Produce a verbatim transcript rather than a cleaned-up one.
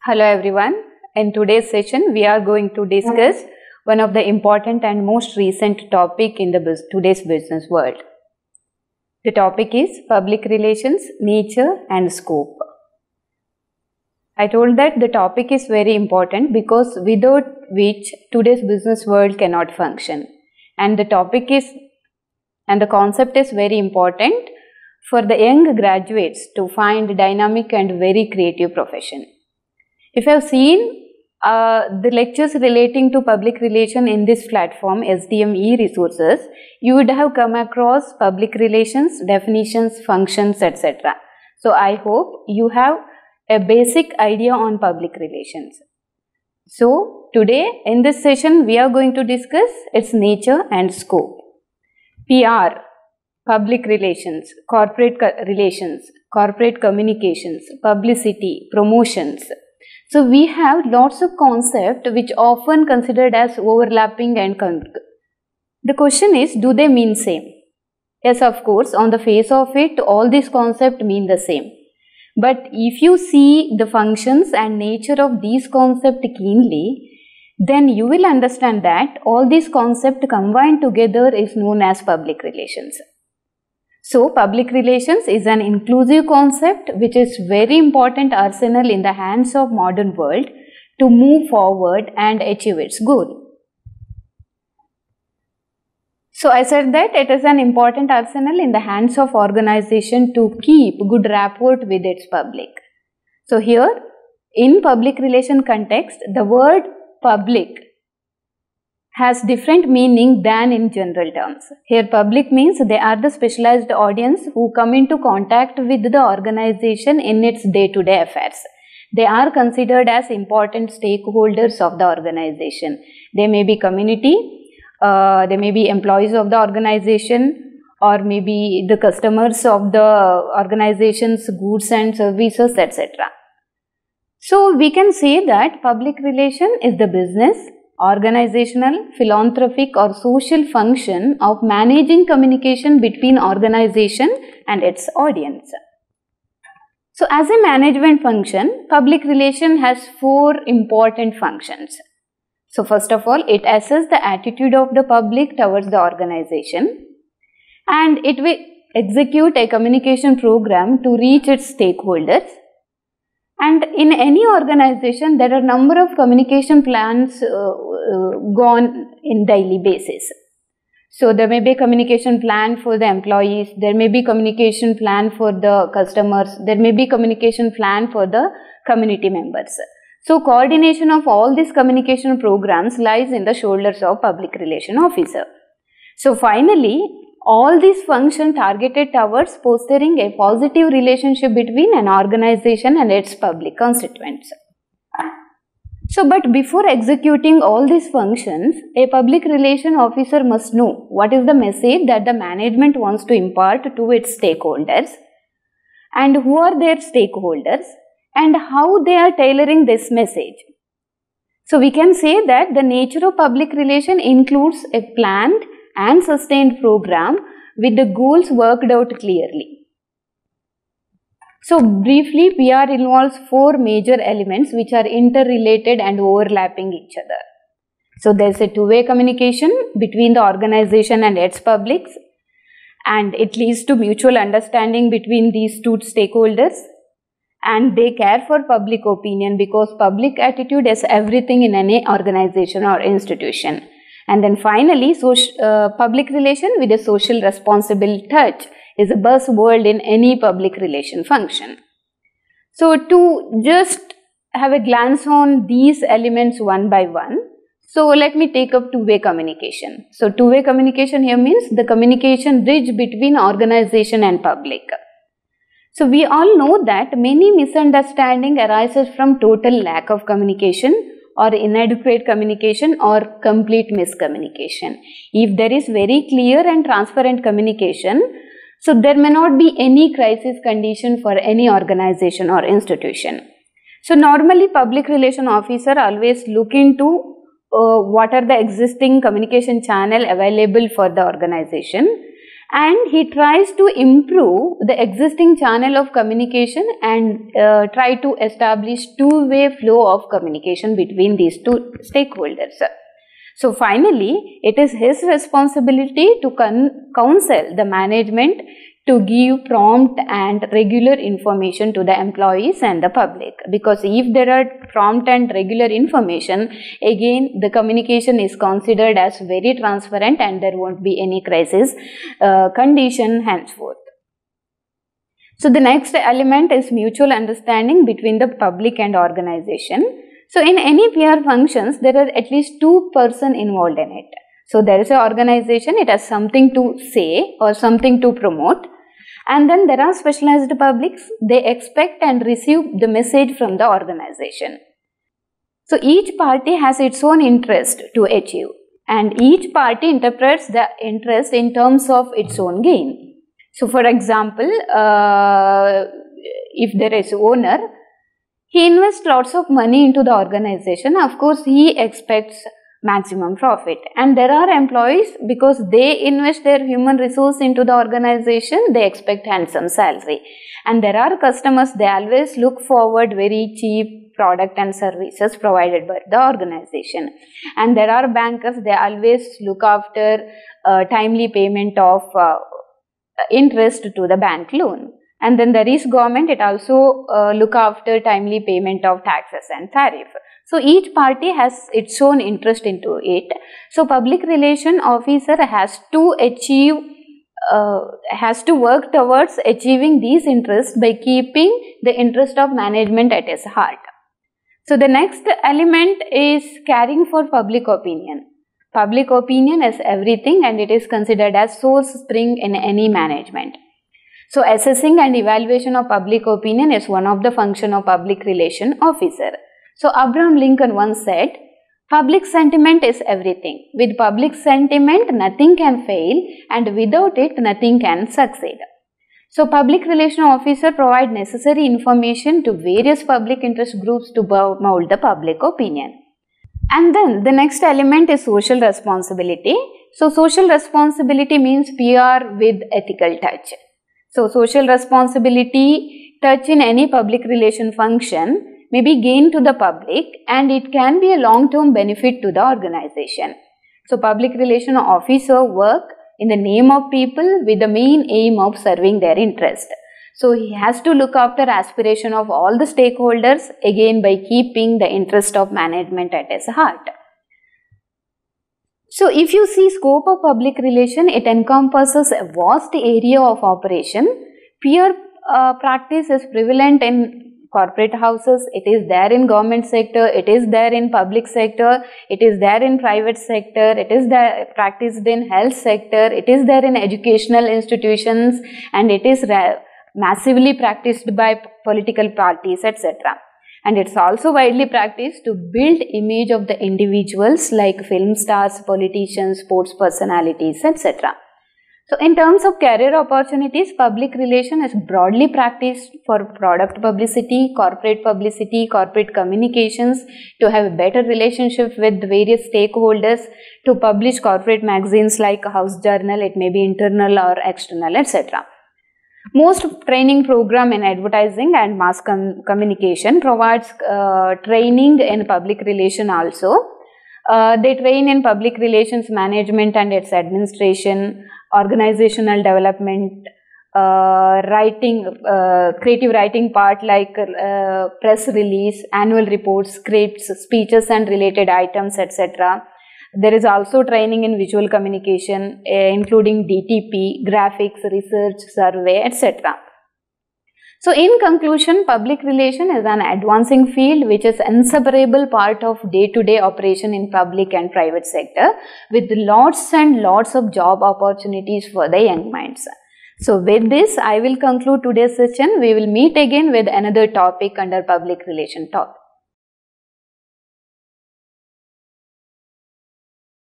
Hello everyone. In today's session, we are going to discuss one of the important and most recent topic in the bus today's business world. The topic is public relations, nature and scope. I told that the topic is very important because without which today's business world cannot function. And the topic is and the concept is very important for the young graduates to find dynamic and very creative profession. If you have seen uh, the lectures relating to public relation in this platform S D M E resources, you would have come across public relations, definitions, functions, et cetera. So I hope you have a basic idea on public relations. So today in this session we are going to discuss its nature and scope. P R, public relations, corporate co relations, corporate communications, publicity, promotions. So we have lots of concepts which often considered as overlapping and the question is, do they mean same? Yes, of course, on the face of it, all these concepts mean the same. But if you see the functions and nature of these concepts keenly, then you will understand that all these concepts combined together is known as public relations. So, public relations is an inclusive concept which is very important arsenal in the hands of modern world to move forward and achieve its goal. So, I said that it is an important arsenal in the hands of organization to keep good rapport with its public. So, here in public relation context, the word public has different meaning than in general terms. Here public means they are the specialized audience who come into contact with the organization in its day-to-day affairs. They are considered as important stakeholders of the organization. They may be community, uh, they may be employees of the organization, or maybe the customers of the organization's goods and services, et cetera. So we can say that public relation is the business, organizational, philanthropic or social function of managing communication between organization and its audience. So as a management function, public relation has four important functions. So first of all, it assesses the attitude of the public towards the organization and it will execute a communication program to reach its stakeholders. And in any organization, there are a number of communication plans uh, uh, gone in daily basis. So there may be a communication plan for the employees, there may be communication plan for the customers, there may be communication plan for the community members. So coordination of all these communication programs lies in the shoulders of public relation officer. So finally, all these functions targeted towards fostering a positive relationship between an organization and its public constituents. So, but before executing all these functions, a public relation officer must know what is the message that the management wants to impart to its stakeholders and who are their stakeholders and how they are tailoring this message. So, we can say that the nature of public relation includes a planned and sustained program with the goals worked out clearly. So briefly, P R involves four major elements which are interrelated and overlapping each other. So there is a two-way communication between the organization and its publics, and it leads to mutual understanding between these two stakeholders, and they care for public opinion because public attitude is everything in any organization or institution. And then finally, social, uh, public relation with a social responsible touch is a buzzword in any public relation function. So to just have a glance on these elements one by one, so let me take up two-way communication. So two-way communication here means the communication bridge between organization and public. So we all know that many misunderstanding arises from total lack of communication or inadequate communication or complete miscommunication. If there is very clear and transparent communication, so there may not be any crisis condition for any organization or institution. So normally public relation officer always look into uh, what are the existing communication channel available for the organization and he tries to improve the existing channel of communication and uh, try to establish two-way flow of communication between these two stakeholders. So finally, it is his responsibility to counsel the management to give prompt and regular information to the employees and the public, because if there are prompt and regular information, again the communication is considered as very transparent and there won't be any crisis uh, condition henceforth. So the next element is mutual understanding between the public and organization. So in any P R functions, there are at least two persons involved in it. So there is an organization, it has something to say or something to promote. And then there are specialized publics, they expect and receive the message from the organization. So each party has its own interest to achieve, and each party interprets the interest in terms of its own gain. So for example, uh, if there is owner, he invests lots of money into the organization. Of course, he expects maximum profit, and there are employees, because they invest their human resource into the organization, they expect handsome salary. And there are customers, they always look forward very cheap product and services provided by the organization. And there are bankers, they always look after uh, timely payment of uh, interest to the bank loan. And then there is government, it also uh, look after timely payment of taxes and tariff. So each party has its own interest into it. So public relation officer has to achieve, uh, has to work towards achieving these interests by keeping the interest of management at his heart. So the next element is caring for public opinion. Public opinion is everything, and it is considered as source spring in any management. So assessing and evaluation of public opinion is one of the function of public relation officer. So Abraham Lincoln once said, public sentiment is everything. With public sentiment, nothing can fail, and without it, nothing can succeed. So public relation officer provide necessary information to various public interest groups to mold the public opinion. And then the next element is social responsibility. So social responsibility means P R with ethical touch. So social responsibility touch in any public relation function may be gain to the public, and it can be a long-term benefit to the organization. So public relation officer work in the name of people with the main aim of serving their interest. So he has to look after aspiration of all the stakeholders, again by keeping the interest of management at his heart. So if you see scope of public relation, it encompasses a vast area of operation. Peer uh, practice is prevalent in corporate houses, it is there in government sector, it is there in public sector, it is there in private sector, it is there practiced in health sector, it is there in educational institutions, and it is massively practiced by political parties, et cetera. And it's also widely practiced to build image of the individuals like film stars, politicians, sports personalities, et cetera. So in terms of career opportunities, public relation is broadly practiced for product publicity, corporate publicity, corporate communications, to have a better relationship with various stakeholders, to publish corporate magazines like House Journal, it may be internal or external, et cetera. Most training program in advertising and mass com communication provides uh, training in public relation also. Uh, they train in public relations management and its administration, organizational development, uh, writing, uh, creative writing part like uh, press release, annual reports, scripts, speeches and related items, et cetera. There is also training in visual communication, uh, including D T P, graphics, research, survey, et cetera. So in conclusion, public relation is an advancing field which is an inseparable part of day-to-day operation in public and private sector, with lots and lots of job opportunities for the young minds. So with this, I will conclude today's session. We will meet again with another topic under public relation topic.